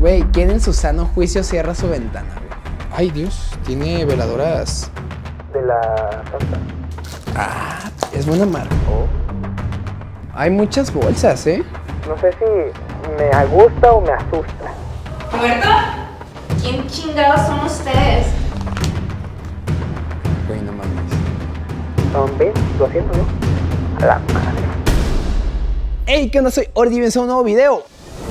Güey, ¿quién en su sano juicio cierra su ventana, güey? Ay, Dios, tiene veladoras de la Santa. Ah, es buena marca. Hay muchas bolsas, ¿eh? No sé si me gusta o me asusta. ¿Roberto? ¿Quién chingados son ustedes? Güey, no mames. Son 200, ¿no? A la madre. Hey, ¿qué onda? Soy Ordi y bienvenidos a un nuevo video.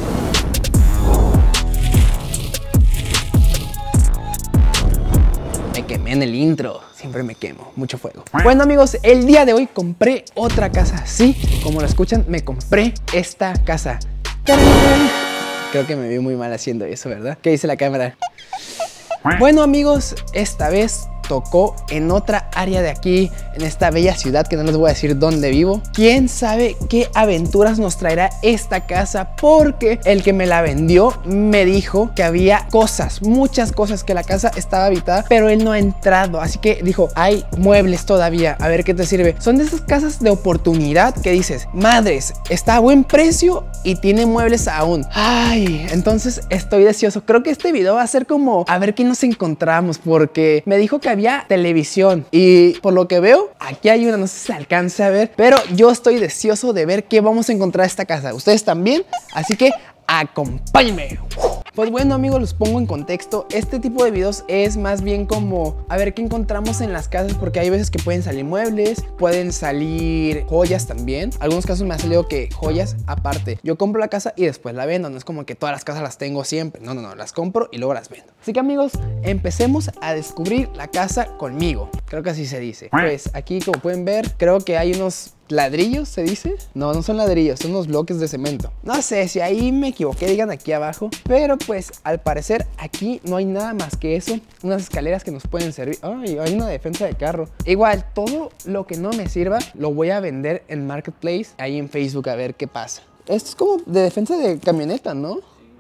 Me quemé en el intro. Siempre me quemo, mucho fuego. Bueno amigos, el día de hoy compré otra casa. Sí, como lo escuchan, me compré esta casa. ¡Tarán! Creo que me vi muy mal haciendo eso, ¿verdad? ¿Qué dice la cámara? Bueno amigos, esta vez tocó en otra área de aquí, en esta bella ciudad que no les voy a decir dónde vivo. ¿Quién sabe qué aventuras nos traerá esta casa? Porque el que me la vendió me dijo que había cosas, muchas cosas, que la casa estaba habitada, pero él no ha entrado. Así que dijo, hay muebles todavía, a ver qué te sirve. Son de esas casas de oportunidad que dices, madres, está a buen precio y tiene muebles aún. Ay, entonces estoy deseoso. Creo que este video va a ser como a ver qué nos encontramos, porque me dijo que había televisión y por lo que veo aquí hay una, no sé si se alcance a ver, pero yo estoy deseoso de ver qué vamos a encontrar en esta casa. Ustedes también, así que acompáñenme. Pues bueno amigos, los pongo en contexto. Este tipo de videos es más bien como a ver qué encontramos en las casas, porque hay veces que pueden salir muebles, pueden salir joyas también. Algunos casos me ha salido que joyas aparte. Yo compro la casa y después la vendo. No es como que todas las casas las tengo siempre. No, las compro y luego las vendo. Así que amigos, empecemos a descubrir la casa conmigo. Creo que así se dice. Pues aquí, como pueden ver, creo que hay unos ladrillos, ¿se dice? No, no son ladrillos, son unos bloques de cemento. No sé, si ahí me equivoqué, digan aquí abajo. Pero pues al parecer aquí no hay nada más que eso. Unas escaleras que nos pueden servir. Ay, hay una defensa de carro. Igual, todo lo que no me sirva lo voy a vender en Marketplace, ahí en Facebook, a ver qué pasa. Esto es como de defensa de camioneta, ¿no?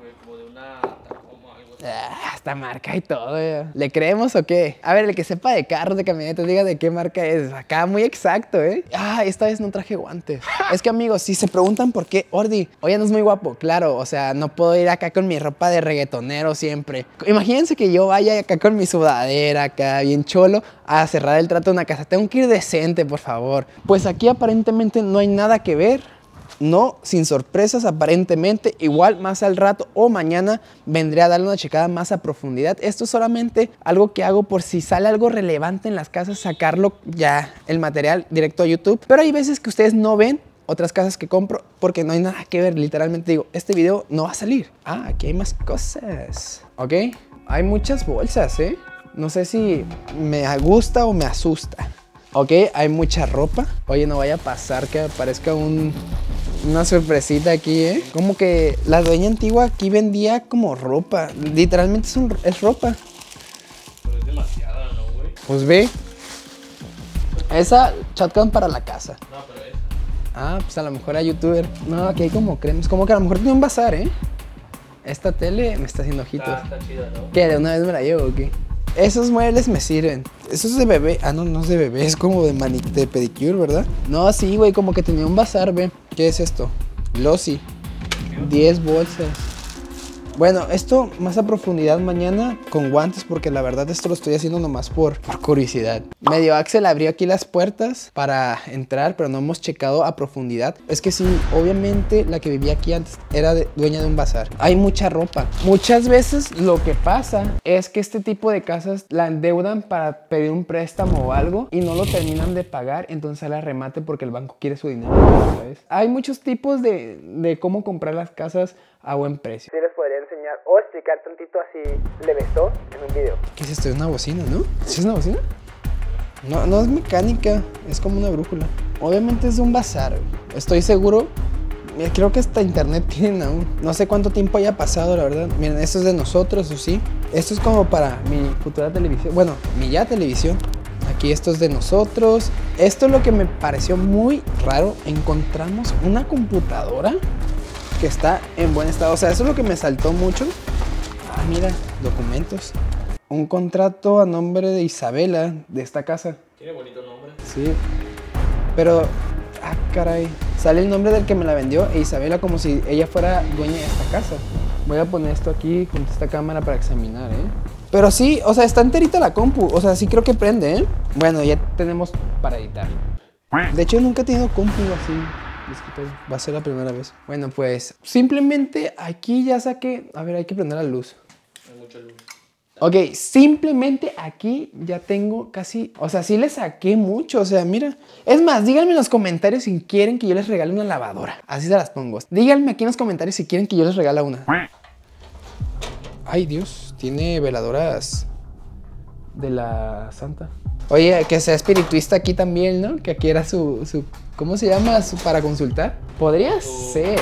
Esta marca y todo, ¿le creemos o qué? A ver, el que sepa de carros, de camionetas, diga de qué marca es. Acá muy exacto, ¿eh? Ah, esta vez no traje guantes. Es que amigos, si se preguntan por qué Ordi hoy no es muy guapo, claro, o sea, no puedo ir acá con mi ropa de reggaetonero siempre. Imagínense que yo vaya acá con mi sudadera, acá bien cholo, a cerrar el trato de una casa. Tengo que ir decente, por favor. Pues aquí aparentemente no hay nada que ver. No, sin sorpresas aparentemente. Igual más al rato o mañana vendré a darle una checada más a profundidad. Esto es solamente algo que hago por si sale algo relevante en las casas, sacarlo ya el material directo a YouTube. Pero hay veces que ustedes no ven otras casas que compro porque no hay nada que ver. Literalmente digo, este video no va a salir. Ah, aquí hay más cosas. Ok, hay muchas bolsas, ¿eh? No sé si me gusta o me asusta. Ok, hay mucha ropa. Oye, no vaya a pasar que aparezca una sorpresita aquí, ¿eh? Como que la dueña antigua aquí vendía como ropa. Literalmente es ropa. Pero es demasiada, ¿no, güey? Pues ve. Esa shotgun para la casa. No, pero esa. Ah, pues a lo mejor era youtuber. No, aquí hay como cremes. Como que a lo mejor tiene un bazar, ¿eh? Esta tele me está haciendo ojitos. Está chida, ¿no? ¿Qué? ¿De una vez me la llevo o qué? Esos muebles me sirven. Eso es de bebé. Ah, no, no es de bebé. Es como de pedicure, ¿verdad? No, sí, güey. Como que tenía un bazar, ve. ¿Qué es esto? Glossy. 10 bolsas. Bueno, esto más a profundidad mañana con guantes, porque la verdad esto lo estoy haciendo nomás por curiosidad. Medio Axel abrió aquí las puertas para entrar, pero no hemos checado a profundidad. Es que sí, obviamente la que vivía aquí antes era dueña de un bazar. Hay mucha ropa. Muchas veces lo que pasa es que este tipo de casas la endeudan para pedir un préstamo o algo y no lo terminan de pagar, entonces sale a remate porque el banco quiere su dinero, ¿sabes? Hay muchos tipos de cómo comprar las casas a buen precio. Sí les podría enseñar o explicar tantito así levesó en un video. ¿Qué es esto? Es una bocina, ¿no? ¿Sí es una bocina? No, no es mecánica, es como una brújula. Obviamente es de un bazar, estoy seguro. Mira, creo que hasta internet tienen aún. No sé cuánto tiempo haya pasado, la verdad. Miren, esto es de nosotros, ¿o sí? Esto es como para mi futura televisión. Bueno, mi ya televisión. Aquí esto es de nosotros. Esto es lo que me pareció muy raro. Encontramos una computadora que está en buen estado. O sea, eso es lo que me saltó mucho. Ah, mira, documentos. Un contrato a nombre de Isabela de esta casa. Tiene bonito nombre. Sí. Pero, ah, caray. Sale el nombre del que me la vendió e Isabela como si ella fuera dueña de esta casa. Voy a poner esto aquí con esta cámara para examinar, Pero sí, o sea, está enterita la compu. O sea, sí creo que prende, Bueno, ya tenemos para editar. De hecho, nunca he tenido compu así. Va a ser la primera vez. Bueno, pues simplemente aquí ya saqué. A ver, hay que prender la luz. Hay mucha luz. Ok, simplemente aquí ya tengo casi... O sea, sí le saqué mucho, o sea, mira. Es más, díganme en los comentarios si quieren que yo les regale una lavadora. Así se las pongo. Díganme aquí en los comentarios si quieren que yo les regale una. Ay, Dios, tiene veladoras de la santa. Oye, que sea espirituista aquí también, ¿no? Que aquí era su ¿cómo se llama? Para consultar. Podría ser,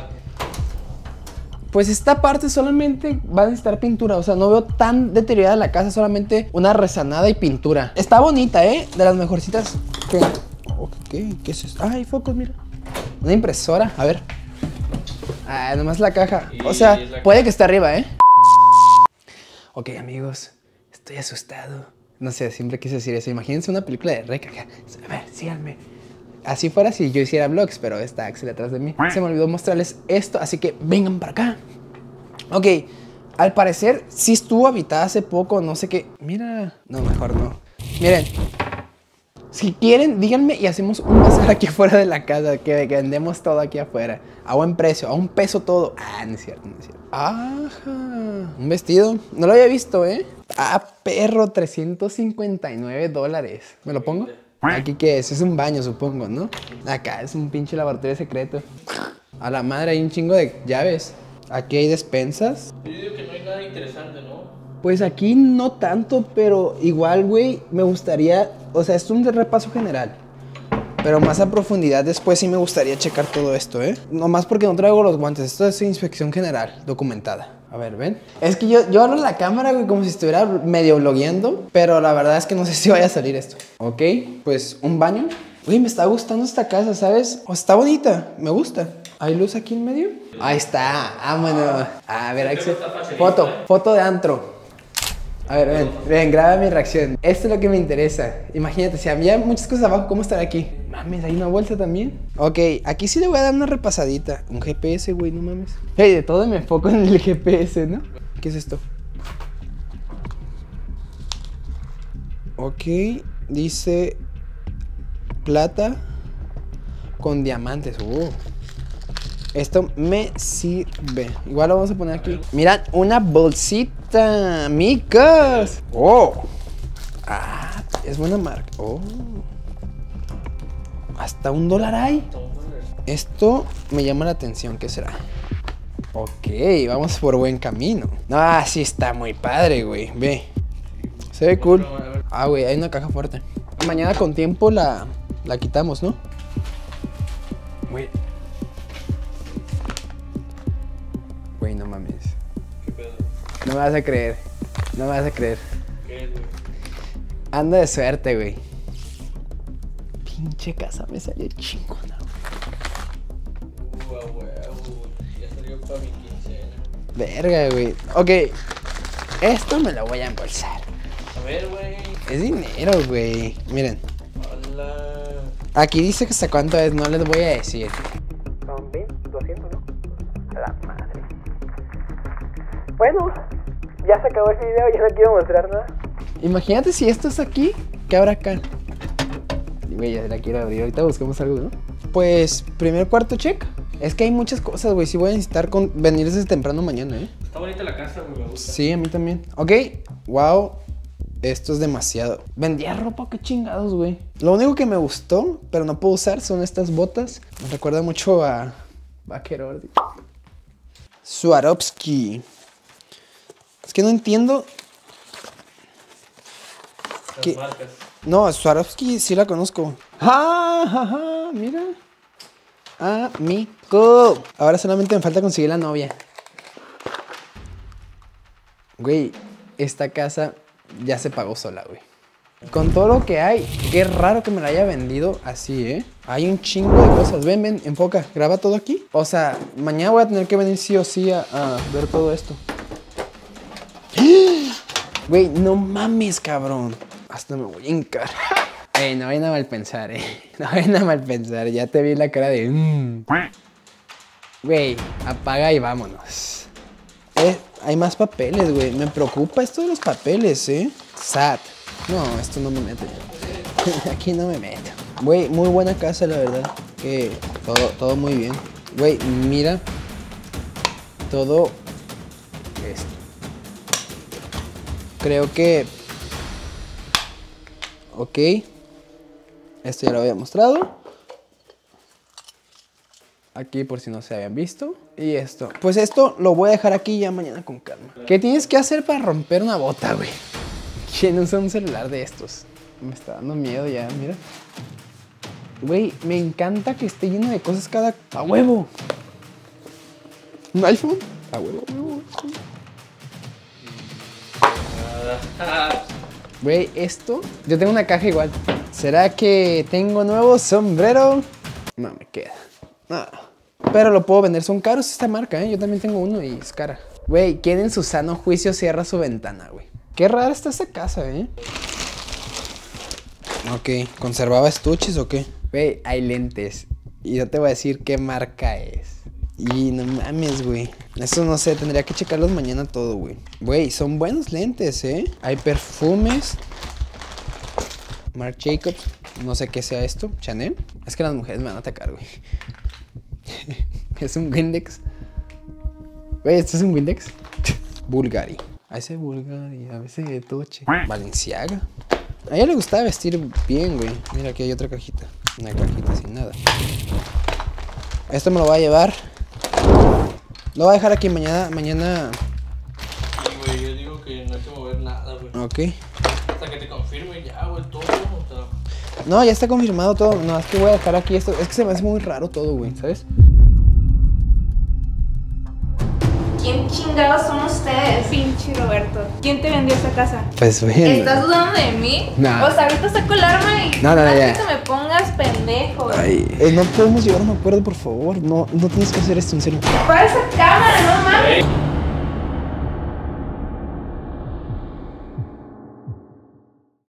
Pues esta parte solamente va a necesitar pintura. O sea, no veo tan deteriorada la casa. Solamente una rezanada y pintura. Está bonita, De las mejorcitas. ¿Qué es esto? Ay, focos, mira. Una impresora. A ver. Ah, nomás la caja. O sea, puede que esté arriba, Ok, amigos. Estoy asustado. No sé, siempre quise decir eso. Imagínense una película de Rec acá. A ver, síganme. Así fuera si yo hiciera vlogs, pero está Axel atrás de mí. Se me olvidó mostrarles esto, así que vengan para acá. Ok, al parecer sí estuvo habitada hace poco, no sé qué. Mira, no, mejor no. Miren, si quieren, díganme y hacemos un bazar aquí afuera de la casa, que vendemos todo aquí afuera. A buen precio, a un peso todo. Ah, no es cierto, no es cierto. Ajá, un vestido. No lo había visto, Ah, perro, $359. ¿Me lo pongo? ¿Aquí qué es? Es un baño, supongo, ¿no? Acá es un pinche laboratorio secreto. A la madre, hay un chingo de llaves. Aquí hay despensas. Yo digo que no hay nada interesante, ¿no? Pues aquí no tanto, pero igual, güey, me gustaría... O sea, esto es un repaso general. Pero más a profundidad después sí me gustaría checar todo esto, Nomás porque no traigo los guantes. Esto es inspección general, documentada. A ver, ven. Es que yo hablo en la cámara, güey, como si estuviera medio vlogueando. Pero la verdad es que no sé si vaya a salir esto. Ok, pues un baño. Uy, me está gustando esta casa, ¿sabes? O está bonita, me gusta. ¿Hay luz aquí en medio? Ahí está, vámonos. A ver, Axel. Foto de antro. A ver, ven, graba mi reacción. Esto es lo que me interesa. Imagínate, si había muchas cosas abajo, ¿cómo estará aquí? Mames, hay una bolsa también. Ok, aquí sí le voy a dar una repasadita. Un GPS, güey, no mames. Hey, de todo me enfoco en el GPS, ¿no? ¿Qué es esto? Ok, dice plata con diamantes. Esto me sirve. Igual lo vamos a poner aquí. Mirad, una bolsita, amigos. Ah, es buena marca. Hasta $1 hay. Esto me llama la atención. ¿Qué será? Ok, vamos por buen camino. Ah, sí está muy padre, güey. Ve. Se ve cool. Ah, güey, hay una caja fuerte. Mañana con tiempo la quitamos, ¿no? Güey. Güey, no mames. ¿Qué pedo? No me vas a creer. No me vas a creer. ¿Qué es, güey? Anda de suerte, güey. Pinche casa me salió chingona. Ya salió para mi quincena. Verga, güey. Ok. Esto me lo voy a embolsar. A ver, güey. Es dinero, güey. Miren. Hola. Aquí dice que hasta cuánto es. No les voy a decir. Son 200, ¿no? A la madre. Bueno, ya se acabó el video, ya no quiero mostrar nada. Imagínate si esto es aquí. ¿Qué habrá acá? Güey, ya se la quiero abrir. Ahorita buscamos algo, ¿no? Pues, primer cuarto check. Es que hay muchas cosas, güey. Sí voy a necesitar venir desde temprano mañana, Está bonita la casa, güey, me gusta. Sí, a mí también. Ok. Wow. Esto es demasiado. Vendía ropa, qué chingados, güey. Lo único que me gustó, pero no puedo usar, son estas botas. Me recuerda mucho a Vaquero. Swarovski. Es que no entiendo. Las marcas. No, Swarovski sí la conozco. ¡Ah! Mira. Amigo. Ahora solamente me falta conseguir la novia. Güey, esta casa ya se pagó sola, güey. Con todo lo que hay, qué raro que me la haya vendido así, Hay un chingo de cosas. Ven, enfoca, graba todo aquí. O sea, mañana voy a tener que venir sí o sí a ver todo esto. Güey, no mames, cabrón. Hasta me voy a hincar. No vayan a mal pensar, No vayan a mal pensar. Ya te vi la cara de... Güey, apaga y vámonos. Hay más papeles, güey. Me preocupa esto de los papeles, SAT. No, esto no me meto yo. Aquí no me meto. Güey, muy buena casa, la verdad. Que todo muy bien. Güey, mira. Todo esto. Creo que... Ok. Esto ya lo había mostrado. Aquí por si no se habían visto. Y esto. Pues esto lo voy a dejar aquí ya mañana con calma. ¿Qué tienes que hacer para romper una bota, güey? ¿Quién usa un celular de estos? Me está dando miedo ya, mira. Güey, me encanta que esté lleno de cosas cada... ¡A huevo! ¿Un iPhone? ¡A huevo! Güey, esto... Yo tengo una caja igual. ¿Será que tengo nuevo sombrero? No, me queda. No. Pero lo puedo vender. Son caros esta marca, Yo también tengo uno y es cara. Güey, ¿quién en su sano juicio cierra su ventana, güey? Qué rara está esta casa, Ok, ¿conservaba estuches o qué? Güey, hay lentes. Y yo te voy a decir qué marca es. Y no mames, güey. Eso no sé, tendría que checarlos mañana todo, güey. Güey, son buenos lentes, Hay perfumes. Marc Jacobs. No sé qué sea esto. Chanel. Es que las mujeres me van a atacar, güey. Es un Windex. Güey, ¿esto es un Windex? Bulgari. A veces Bulgari, a veces Toche. Balenciaga. A ella le gustaba vestir bien, güey. Mira, aquí hay otra cajita. Una cajita sin nada. Esto me lo voy a llevar. Lo voy a dejar aquí mañana. Sí, güey, yo digo que no hay que mover nada, güey. Ok. Hasta que te confirme ya, güey, todo. O sea... No, ya está confirmado todo. No, es que voy a dejar aquí esto. Es que se me hace muy raro todo, güey, ¿sabes? ¿Quién chingados son ustedes? Pinche Roberto. ¿Quién te vendió esta casa? Pues bueno. ¿Estás dudando de mí? No. O sea, ahorita saco el arma y No, que ya. me pongas pendejo. Ay, no podemos llegar a un acuerdo, por favor. No tienes que hacer esto, en serio. Para esa cámara, no mames.